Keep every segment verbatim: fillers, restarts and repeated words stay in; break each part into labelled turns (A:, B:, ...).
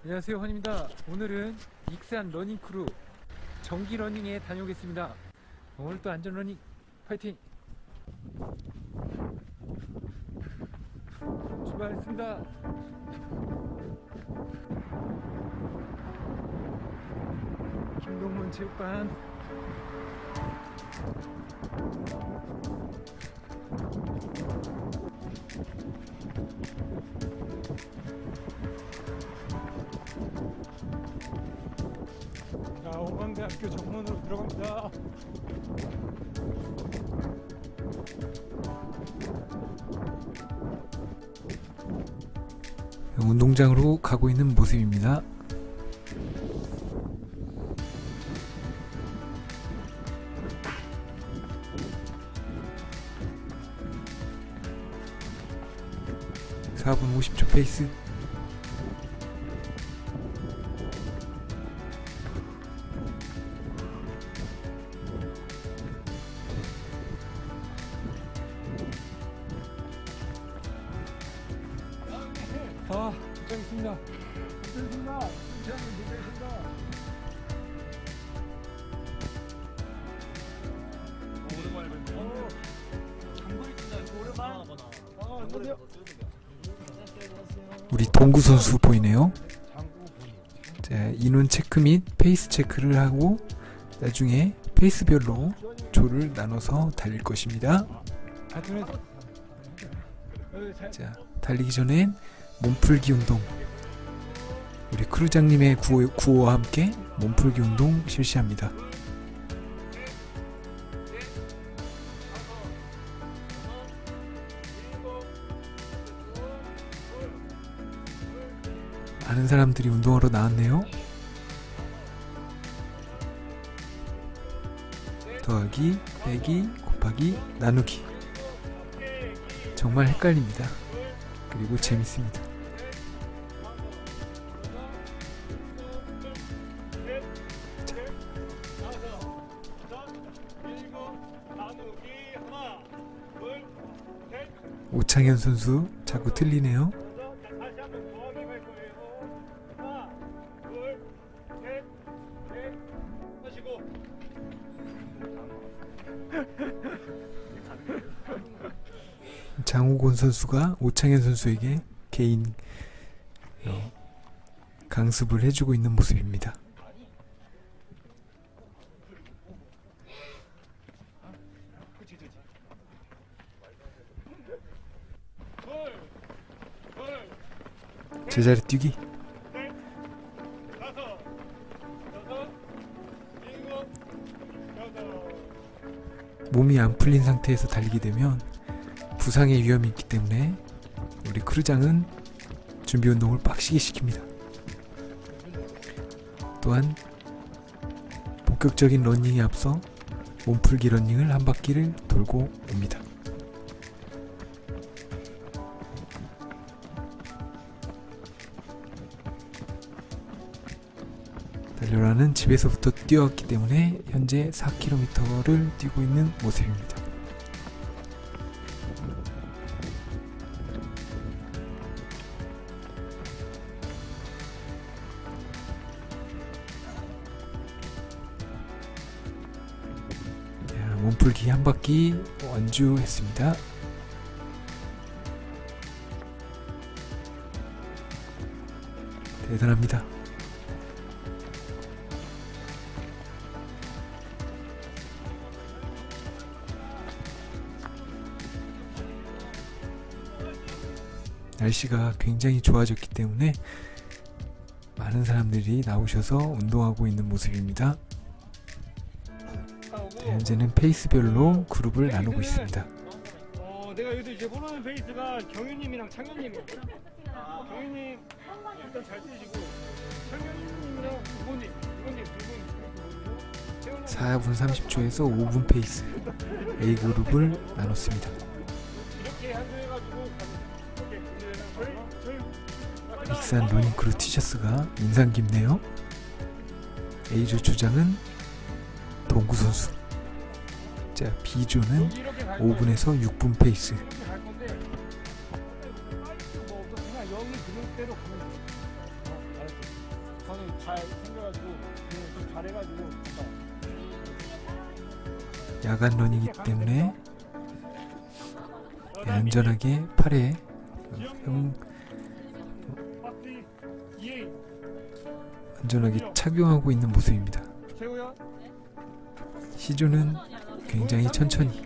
A: 안녕하세요, 환입니다. 오늘은 익산 러닝크루 정기 러닝에 다녀오겠습니다. 오늘 또 안전 러닝 파이팅! 출발했습니다. 김동문 체육관. 자, 홍강대학교 정문으로 들어갑니다. 운동장으로 가고 있는 모습입니다. 사 분 오십 초 페이스. 아, 도착했습니다. 도착했습니다. 도착했습니다. 오랜만에 뵙네요. 장거리 뛴다. 오랜만에 하거나. 아, 안녕하세요. 우리 동구 선수 보이네요. 자, 인원 체크 및 페이스 체크를 하고 나중에 페이스별로 조를 나눠서 달릴 것입니다. 자, 달리기 전엔 몸풀기 운동, 우리 크루장님의 구호, 구호와 함께 몸풀기 운동 실시합니다. 많은 사람들이 운동하러 나왔네요. 더하기, 빼기, 곱하기, 나누기. 정말 헷갈립니다. 그리고 재밌습니다. 자. 오창현 선수 자꾸 틀리네요. 장우곤 선수가 오창현 선수에게 개인 어, 강습을 해주고 있는 모습입니다. 제자리 뛰기. 몸이 안 풀린 상태에서 달리게 되면 부상의 위험이 있기 때문에 우리 크루장은 준비 운동을 빡시게 시킵니다. 또한 본격적인 러닝에 앞서 몸풀기 러닝을 한 바퀴를 돌고 옵니다. 달려라는 집에서부터 뛰어왔기 때문에 현재 사 킬로미터를 뛰고 있는 모습입니다. 몸풀기 한 바퀴 완주했습니다. 대단합니다. 날씨가 굉장히 좋아졌기 때문에 많은 사람들이 나오셔서 운동하고 있는 모습입니다. 네, 현재는 페이스별로 그룹을 나누고 있습니다.
B: 어, 내가 여기서 이제 모르는 페이스가 경윤님이랑 창현님이에요. 아, 경윤님 일단 잘 뛰시고 창현님이랑 우건님, 우건님 두 분.
A: 사 분 삼십 초에서 오 분 페이스 A 그룹을 나눴습니다.
B: 이렇게 한조해가지고
A: 익산 러닝크루 티셔츠가 인상 깊네요. A조 주장은 동구 선수. 자, B조는 오 분에서 육 분 페이스.
B: 저는 잘 생겨가지고 좀 잘해가지고
A: 야간 런이기 때문에 네, 안전하게 팔에 형 안전하게 착용하고 있는 모습입니다. 시조는 굉장히 천천히.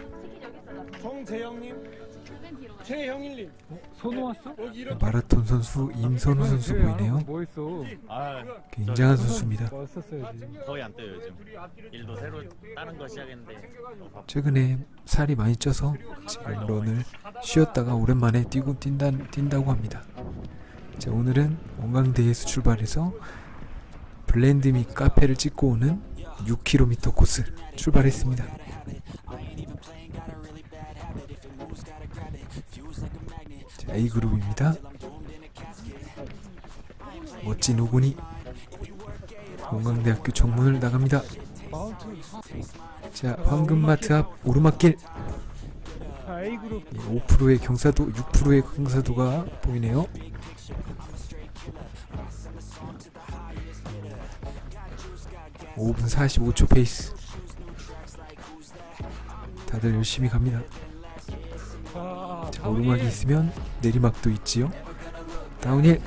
B: 정재영님, 최형일님,
C: 선우 왔어?
A: 마라톤 선수 임선우 선수 보이네요.
C: 뭐 했어?
D: 아,
A: 굉장한 선수입니다.
C: 왔었어야지.
D: 거의 안 떠요 요즘. 일도 새로 다른 거 시작했는데
A: 최근에 살이 많이 쪄서 지금 런을 쉬었다가 오랜만에 뛰고 뛴다, 뛴다고 합니다. 자, 오늘은 원광대에서 출발해서 블렌드 및 카페를 찍고 오는 육 킬로미터 코스 출발했습니다. 자, A그룹입니다. 멋진 오군이 원광대학교 정문을 나갑니다. 자, 황금마트 앞 오르막길.
C: A그룹
A: 예, 오 퍼센트의 경사도, 육 퍼센트의 경사도가 보이네요. 오 분 사십오 초 페이스. 다들 열심히 갑니다. 자, 오르막이 있으면 내리막도 있지요. 다운힐.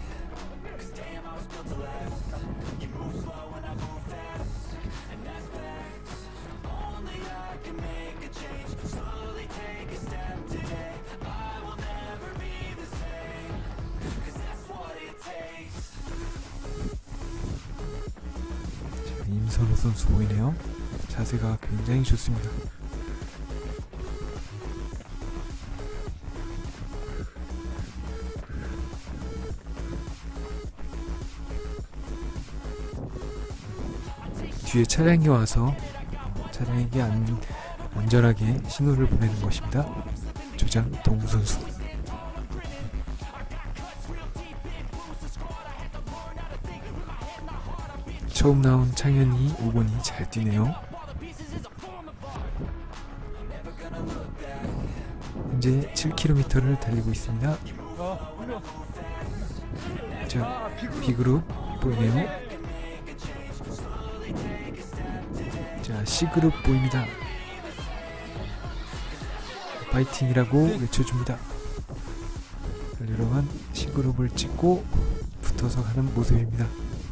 A: 임선우 선수 보이네요. 자세가 굉장히 좋습니다. 뒤에 차량이 와서 차량에게 안, 안전하게 신호를 보내는 것입니다. 조장 동우 선수. 처음 나온 창현이 오 번이 잘 뛰네요. 현재 칠 킬로미터를 달리고 있습니다. 자, B그룹 보이네요. 자, C그룹 보입니다. 파이팅이라고 외쳐줍니다. 달려간 C그룹을 찍고 붙어서 가는 모습입니다.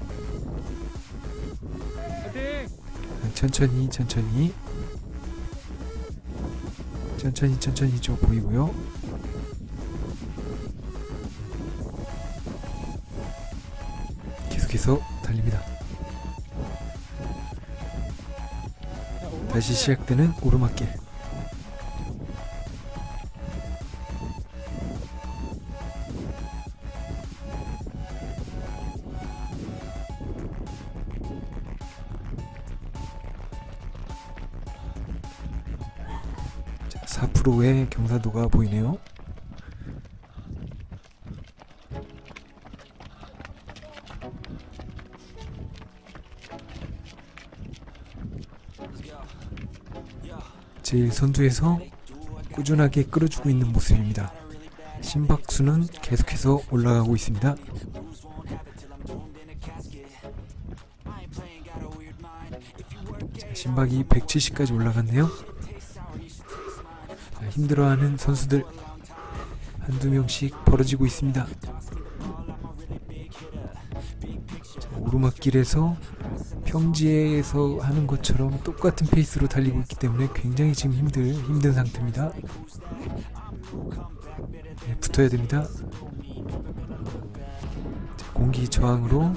A: 천천히 천천히 천천히 천천히 좀 보이고요. 계속해서 달립니다. 다시 시작되는 오르막길. 사 퍼센트의 경사도가 보이네요. 제일 선두에서 꾸준하게 끌어주고 있는 모습입니다. 심박수는 계속해서 올라가고 있습니다. 자, 심박이 백칠십까지 올라갔네요. 자, 힘들어하는 선수들 한두 명씩 벌어지고 있습니다. 자, 오르막길에서 평지에서 하는 것처럼 똑같은 페이스로 달리고 있기 때문에 굉장히 지금 힘들, 힘든 상태입니다. 네, 붙어야 됩니다. 자, 공기 저항으로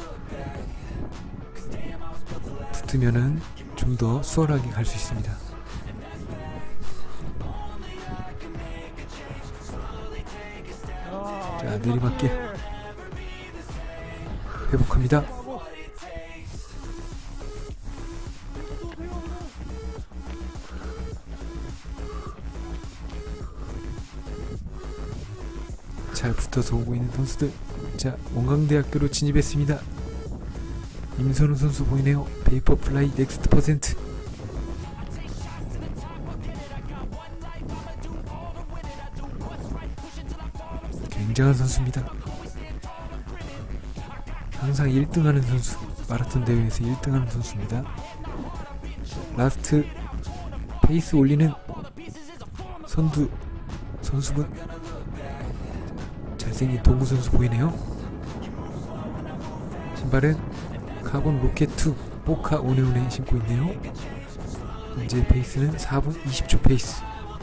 A: 붙으면은 좀 더 수월하게 갈 수 있습니다. 자, 내리막길 회복합니다. 잘 붙어서 오고 있는 선수들. 자, 원광대학교로 진입했습니다. 임선우 선수 보이네요. 베이퍼플라이 넥스트 퍼센트. 굉장한 선수입니다. 항상 일 등 하는 선수, 마라톤 대회에서 일 등 하는 선수입니다. 라스트 페이스 올리는 선두 선수분, 잘생긴 동구 선수 보이네요. 신발은 카본 로켓 투 모카 오네오네 신고 있네요. 현재 페이스는 사 분 이십 초 페이스.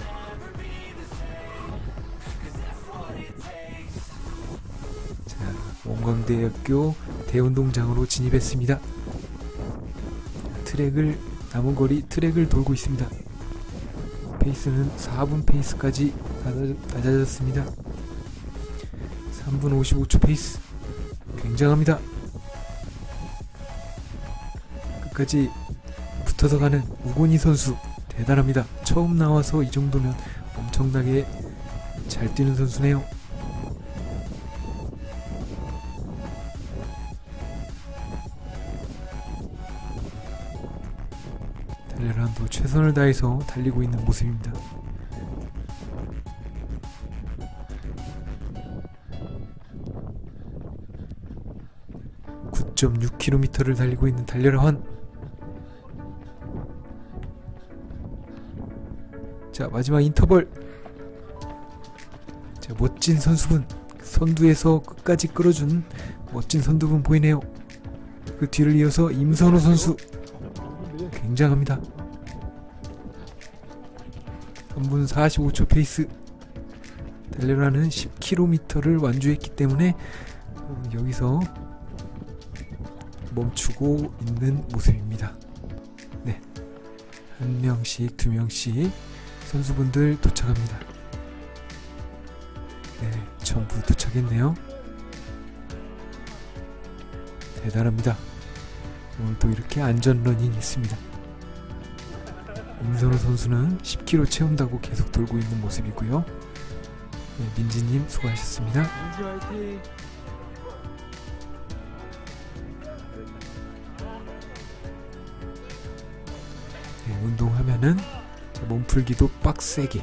A: 자, 원광대학교 대운동장으로 진입했습니다. 트랙을 남은 거리 트랙을 돌고 있습니다. 페이스는 사 분 페이스까지 낮아졌습니다. 삼 분 오십오 초 페이스. 굉장합니다. 끝까지 붙어서 가는 우곤이 선수 대단합니다. 처음 나와서 이 정도면 엄청나게 잘 뛰는 선수네요. 달려라도 최선을 다해서 달리고 있는 모습입니다. 구 점 육 킬로미터를 달리고 있는 달려라환. 자, 마지막 인터벌. 자, 멋진 선수분, 선두에서 끝까지 끌어준 멋진 선두분 보이네요. 그 뒤를 이어서 임선호 선수 굉장합니다. 삼 분 사십오 초 페이스. 달려라는 십 킬로미터를 완주했기 때문에 어, 여기서 멈추고 있는 모습입니다. 네, 한 명씩 두 명씩 선수분들 도착합니다. 네, 전부 도착했네요. 대단합니다. 오늘도 이렇게 안전 러닝이 있습니다. 임선호 선수는 십 킬로미터 채운다고 계속 돌고 있는 모습이고요. 네, 민지님 수고하셨습니다.
C: 민지 화이팅.
A: 네, 운동하면은 몸풀기도 빡세게.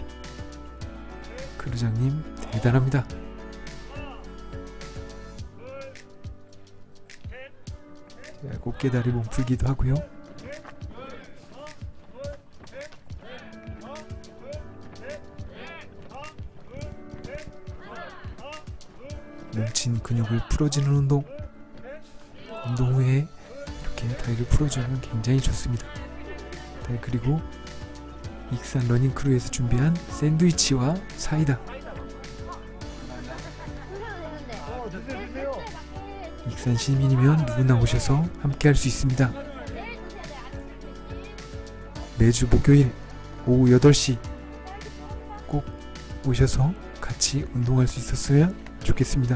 A: 크루장님 대단합니다. 자, 꽃게다리 몸풀기도 하고요. 뭉친 근육을 풀어주는 운동. 운동 후에 이렇게 다리를 풀어주면 굉장히 좋습니다. 네, 그리고 익산 러닝크루에서 준비한 샌드위치와 사이다. 익산 시민이면 누구나 오셔서 함께 할 수 있습니다. 매주 목요일 오후 여덟 시 꼭 오셔서 같이 운동할 수 있었으면 좋겠습니다.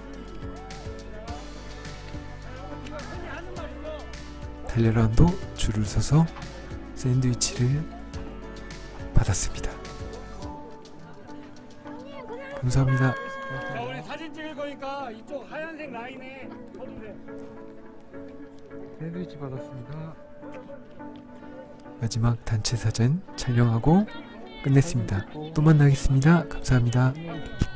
A: 달려라운도 줄을 서서 샌드위치를 받았습니다. 감사합니다.
B: 자, 우리 사진 찍을 거니까 이쪽 하얀색 라인에 서주세요.
C: 샌드위치 받았습니다.
A: 마지막 단체 사진 촬영하고 끝냈습니다. 또 만나겠습니다. 감사합니다.